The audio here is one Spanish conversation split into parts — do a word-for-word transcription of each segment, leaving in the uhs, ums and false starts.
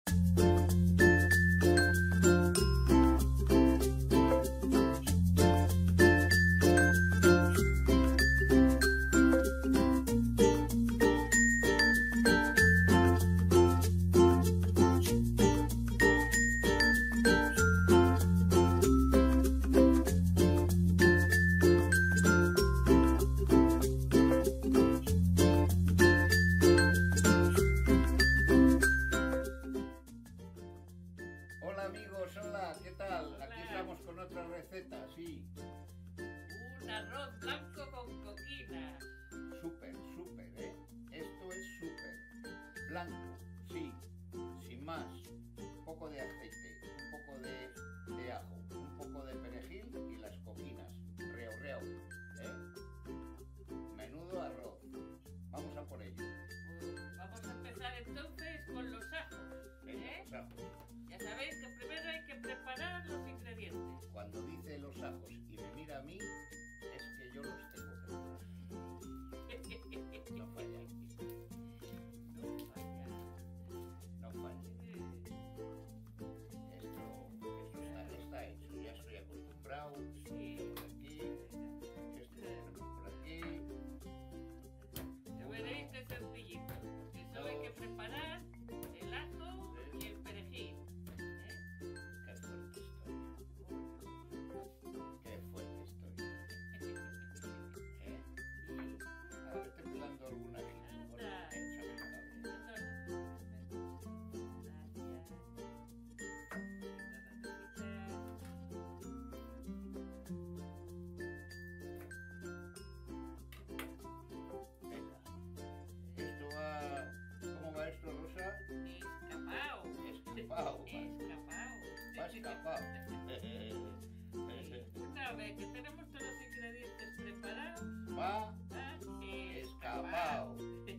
Hola amigos, hola, ¿qué tal? Hola. Aquí estamos con otra receta, sí. Un arroz blanco con coquinas. Súper, súper, ¿eh? Esto es súper. Blanco, sí, sin más. Un poco de aceite, un poco de, de ajo, un poco de perejil y las coquinas. Reo, reo, ¿eh? Menudo arroz. Vamos a por ello. Pues vamos a empezar entonces con los ajos, ¿eh? Los ajos. Ya sabéis que primero hay que preparar los ingredientes. Cuando dice los ajos y me mira a mí, es que yo los tengo que No falla. No falla. No falla. Esto, esto está, está hecho, ya estoy acostumbrado. Sí. Por aquí, esto lo ponemos por aquí. Ya veréis que es sencillito, porque solo hay que preparar el ajo y el perejil. Qué fuerte estoy. Qué fuerte estoy. ¿Eh? A ver, estoy pelando alguna gente. Anda. Échame la cabeza. Venga. Esto va... ¿Cómo va esto, Rosa? Escapao. Escapao. Escapao. Va escapado. Una vez que tenemos todos los ingredientes preparados, Va va escapado.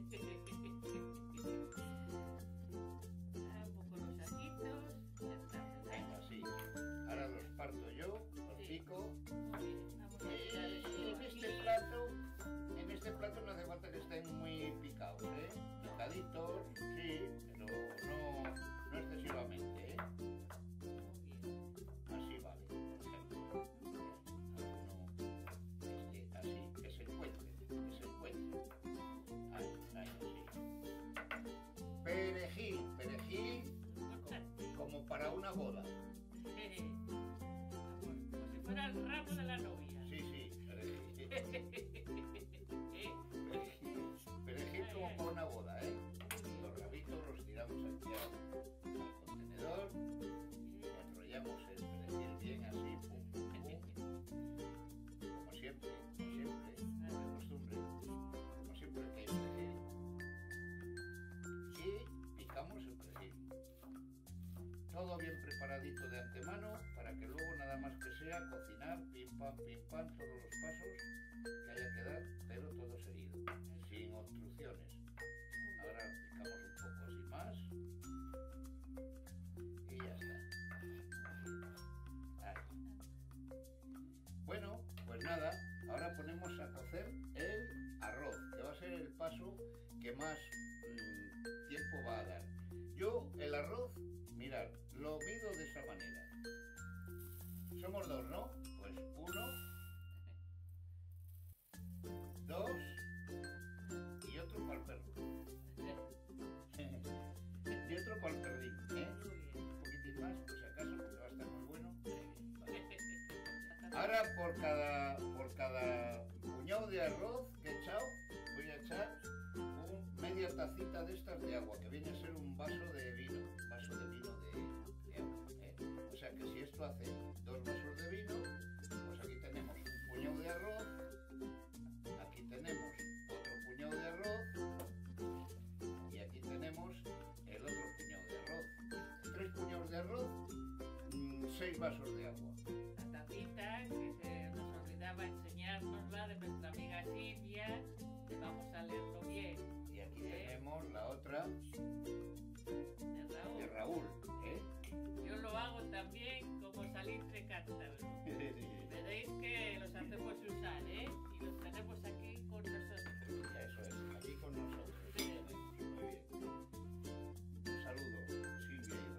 Un poco los ajitos, ya está, ¿verdad? Venga, sí. Ahora los parto yo, los Sí. pico. Muy bien, vamos a quitar Y esto en aquí. este plato, en este plato no hace falta que estén muy picados, ¿eh? Picaditos, sí, pero no, no excesivamente, ¿eh? Muy bien. Así vale, perfecto. Alguno, este, así, que se encuentre, que se encuentre. Ahí, ahí, así. Perejil, perejil Importante. como para una boda. Como si fuera el ramo de la novia. Sí, sí, perejil. Perejil, perejil como para una boda, ¿eh? Los rabitos los tiramos aquí al, al contenedor, enrollamos el perejil bien así, pum, pum, pum. Como siempre, como siempre, de costumbre, como siempre que hay perejil. Y picamos el perejil. Todo bien preparadito de antemano para que luego nada más que sea cocinar, pim pam, pim pam, todos los pasos que haya que dar, pero todo seguido, sin obstrucciones. Ahora picamos un poco así más y ya está. Ahí. Bueno, pues nada, ahora ponemos a cocer el arroz, que va a ser el paso que más mmm, tiempo va a dar. Yo el arroz, mirad, lo mido de esa manera. Somos dos, ¿no? Pues uno, dos y otro para el perro. Y otro para el perrín, ¿eh? Un poquitín más, por si acaso, porque va a estar muy bueno. Ahora por cada, por cada puñado de arroz que he echado, voy a echar un, media tacita de estas de agua, que viene a ser un vaso de vino, un vaso de vino de, de agua, ¿eh? O sea que si esto hace dos vasos de vino, pues aquí tenemos un puñado de arroz, aquí tenemos otro puñado de arroz y aquí tenemos el otro puñado de arroz. Tres puñados de arroz, mmm, seis vasos de agua. La tacita que se nos olvidaba enseñárnosla de nuestra amiga Silvia, que vamos a leerlo bien. Y aquí tenemos la otra De Raúl. de Raúl, ¿eh? Yo lo hago también como salitre cántabro. Veréis que los hacemos usar, ¿eh? Y los tenemos aquí con nosotros. Eso es, aquí con nosotros. Sí. Muy bien. Un saludo, Silvia.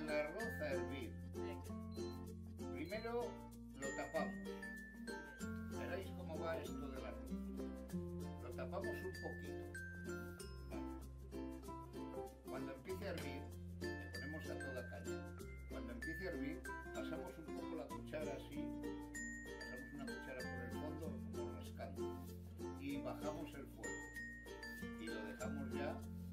el arroz a hervir. Venga. Primero lo tapamos. Veréis cómo va esto del arroz. Lo tapamos un poquito. Vale. Cuando empiece a hervir, le ponemos a toda caña. Cuando empiece a hervir, pasamos un poco la cuchara así, pasamos una cuchara por el fondo, como rascando, y bajamos el fuego. Y lo dejamos ya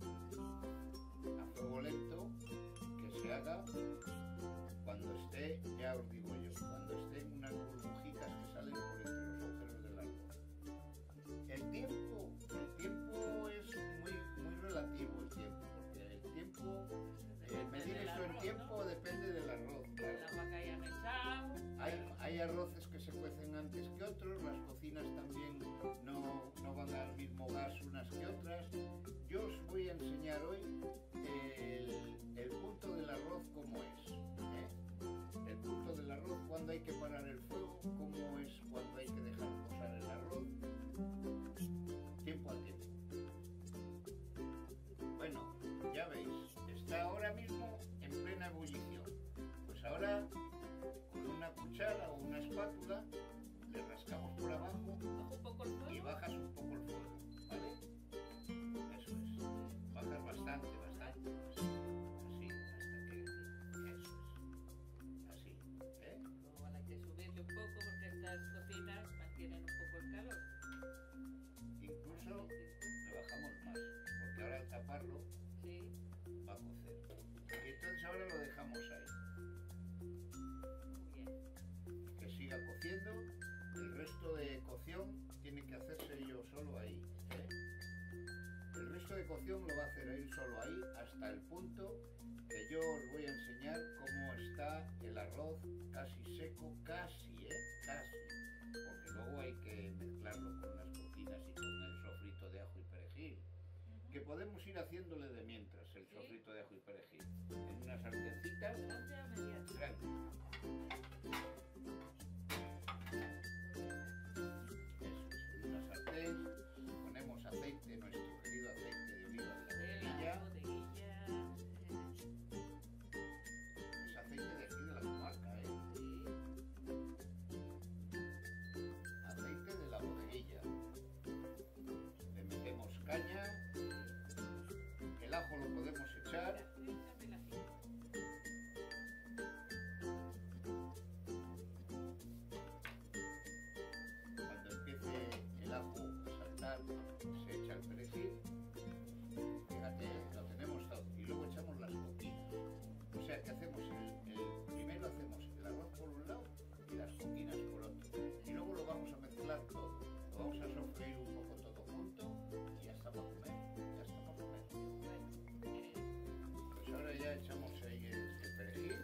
a fuego lento, que se haga cuando esté, ya os digo yo, cuando estén unas burbujitas que salen por entre los agujeros del arroz. El tiempo, el tiempo es muy, muy relativo el tiempo, porque el tiempo, eh, medir esto en tiempo depende del arroz. El agua que hayan echado. Hay, hay arroces que se cuecen antes que otros, las cocinas también no, no van al mismo gas unas que otras. Yo os voy a enseñar hoy el, el punto del arroz cómo es. ¿eh? El punto del arroz, cuándo hay que parar el fuego, cómo es cuando hay que dejar posar el arroz. Tiempo a tiempo. Bueno, ya veis, está ahora mismo en plena ebullición. Pues ahora, con una cuchara o una espátula, le rascamos por abajo Bajo un poco el fuego. y bajas un poco el fuego, ¿vale? Eso es. Bajas bastante, bastante. Así, hasta que... Eso es. Así, ¿eh? Luego hay que subirle un poco porque estas cocinas mantienen un poco el calor. Incluso le bajamos más, porque ahora al taparlo Sí. va a cocer. Y entonces ahora lo dejamos ahí. Muy bien. Que siga cociendo. El resto de cocción tiene que hacerse yo solo ahí, ¿eh? El resto de cocción lo va a hacer él solo ahí hasta el punto que yo os voy a enseñar cómo está el arroz casi seco, casi, ¿eh? Casi. Porque luego hay que mezclarlo con las cocinas y con el sofrito de ajo y perejil. Que podemos ir haciéndole de mientras el Sí. sofrito de ajo y perejil. En unas sartencitas Grande a mediana. grandes. Eso es, en una sartén ponemos aceite, nuestro querido aceite de oliva de la De botella. la bodeguilla. Es aceite de aquí de la comarca, ¿eh? Sí. Aceite de la bodeguilla. Le metemos caña, el ajo lo podemos echar. Échame la cinta. Cuando empiece el ajo a saltar, se echa el perejil. Fíjate, lo tenemos todo. Y luego echamos las coquinas. O sea que hacemos el, el- primero hacemos el arroz por un lado y las coquinas por otro. Y luego lo vamos a mezclar todo. Lo vamos a sofreír un poco todo junto y ya está para comer. Ya está para comer. Bueno, eh, Pues ahora ya echamos ahí el, el perejil.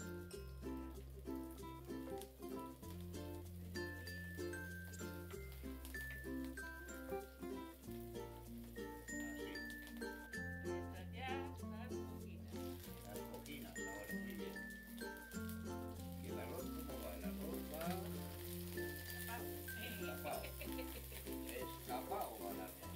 Así. están ya las coquinas. Las coquinas ahora, muy bien. ¿Y el arroz cómo va? El arroz va escapado. Escapado va el arroz.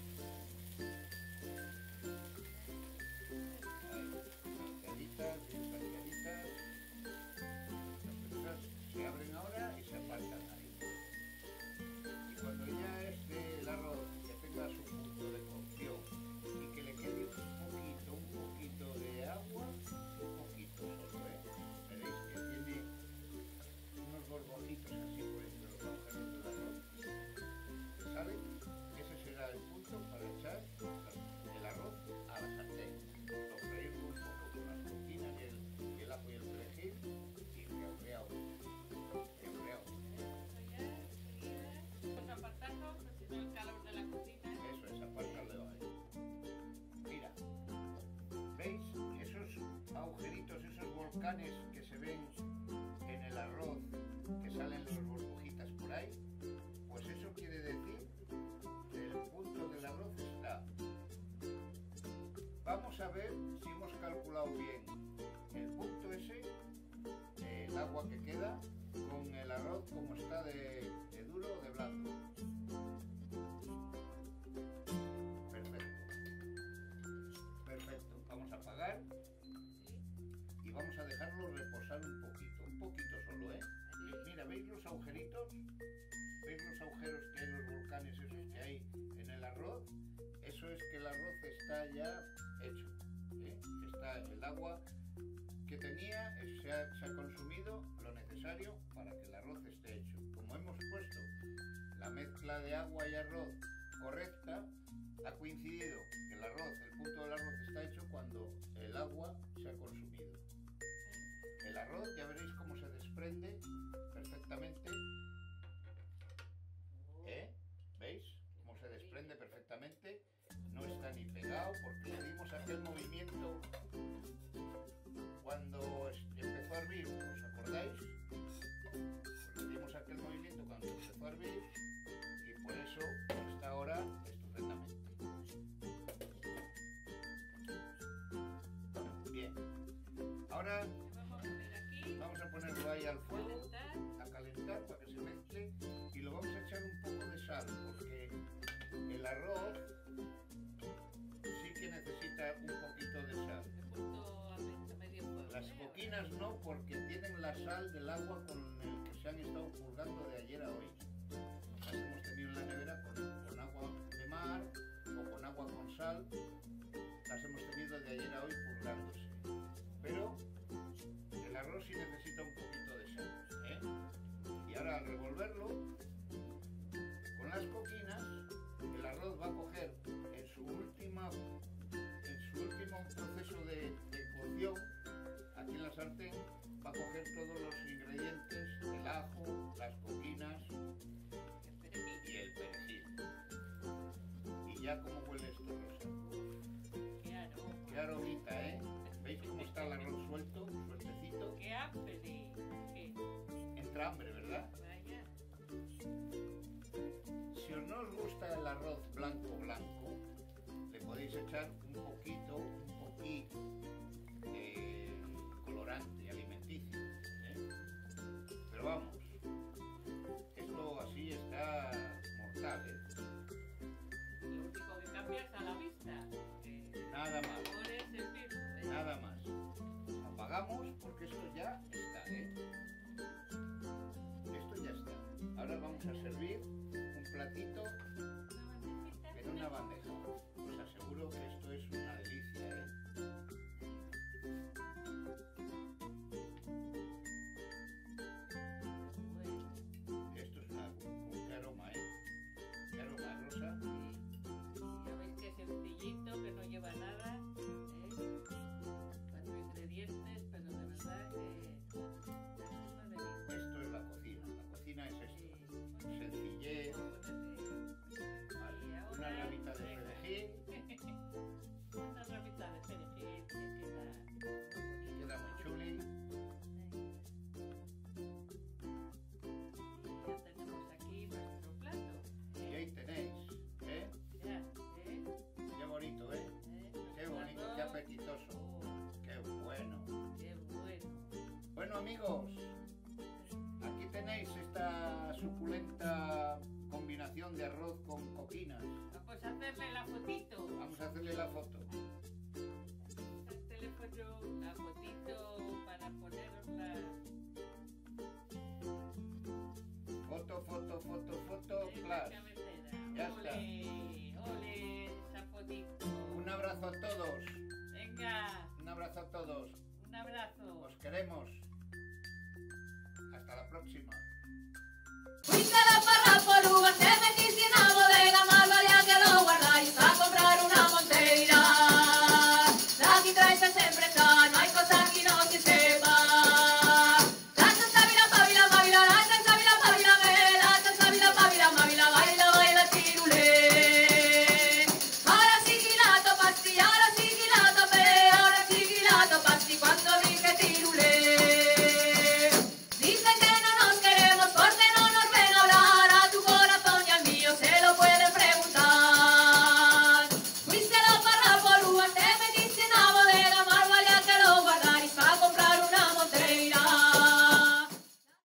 Ahí, salteaditas, bien salteaditas. Las pelucas se abren ahora y se apartan ahí. Y cuando ya esté el arroz que tenga su punto de cocción y que le quede un poquito, un poquito de agua, un poquito solo, ¿eh? Veréis que tiene unos borboncitos así por entre los agujeros del arroz que salen. Ese será el punto para echar el arroz a la sartén, sofreírlo un poco con las cocinas y el, y el ajo y el perejil y rehoreado, rehoreado. Esto ya, enseguida. Vamos apartando, pues si no el calor de la cocina. Eso es, apártalo ahí. Mira, ¿veis esos agujeritos, esos volcanes que se ven en el arroz, que salen las burbujitas por ahí? Pues eso quiere decir que el punto del arroz está. Vamos a ver si hemos calculado bien el punto ese, el agua que queda, con el arroz como está de, de duro o de blando. Perfecto. Perfecto. Vamos a apagar Sí. y vamos a dejarlo sal un poquito, un poquito solo, ¿eh? Sí. Mira, ¿veis los agujeritos? ¿Veis los agujeros que hay en los volcanes esos que hay en el arroz? Eso es que el arroz está ya hecho, ¿eh? Está el agua que tenía, se ha, se ha consumido lo necesario para que el arroz esté hecho. Como hemos puesto la mezcla de agua y arroz correcta, ha coincidido que el arroz, el punto del arroz está hecho cuando el agua se ha consumido. El arroz ya veréis cómo se desprende perfectamente, ¿eh? ¿Veis? Cómo se desprende perfectamente, no está ni pegado porque le dimos aquel movimiento cuando empezó a hervir, ¿os acordáis? Pues le dimos aquel movimiento cuando empezó a hervir y por eso está ahora estupendamente. Bien, ahora Vamos a poner aquí. vamos a ponerlo ahí al fuego, Calentar. a calentar para que se mezcle y lo vamos a echar un poco de sal porque el arroz sí que necesita un poquito de sal. De punto a me- a medio fuego. Las ¿eh? coquinas no, porque tienen la sal del agua con el que se han estado purgando de ayer a hoy. Las hemos tenido en la nevera con, con agua de mar o con agua con sal. Las hemos tenido de ayer a hoy purgándose. Pero el arroz sí necesita un poquito de sal, ¿eh? Y ahora al revolverlo con las coquinas, el arroz va a coger en su última en su último proceso de, de cocción, aquí en la sartén, va a coger todos los ingredientes, el ajo, las coquinas El perejil. y el perejil. Y ya como huele esto, Rosa. Qué aroma. Qué aromita, ¿eh? ¿Veis cómo está el arroz suelto, sueltecito? Qué hambre. Qué. Entra hambre, ¿verdad? Vaya. Si os no os gusta el arroz blanco blanco, le podéis echar un poquito, un poquito de colorante alimenticio, ¿eh? Pero vamos, esto así está mortal, ¿eh? Lo único que cambia es a la vista. Que Nada más, el sabor es el mismo. ¿eh? nada más. Apagamos porque esto ya está, ¿eh? Esto ya está. Ahora vamos a servir un platito Una bandejita. en una bandeja. Os aseguro que esto es una delicia, ¿eh? Bueno, Esto es una, un, qué aroma, ¿eh? Qué aroma, Rosa. sí. Ya veis que es sencillito, que no lleva nada. ¿eh? Cuatro ingredientes, pero de verdad que es una delicia. Esto es la cocina. La cocina es esto. Sí. Sencillez, vale, Y ahora, una ramita de venga. perejil, Una ramita de perejil que queda muy que bonito. queda muy chuli. Y ya tenemos aquí nuestro plato. Y ahí tenéis, ¿eh? Ya, ¿eh? Qué bonito, ¿eh? ¿eh? Qué bonito, qué apetitoso. Oh, Qué bueno. qué bueno. Bueno, amigos, aquí tenéis esta suculenta combinación de arroz con coquinas. Vamos a hacerle la fotito. Vamos a hacerle la foto. El teléfono, la fotito para ponerla. Foto, foto, foto, foto, en la flash. cabecera. Ya está. Ole, ole, esa fotito. Un abrazo a todos. Venga, Un abrazo a todos. un abrazo. Os queremos. Hasta la próxima.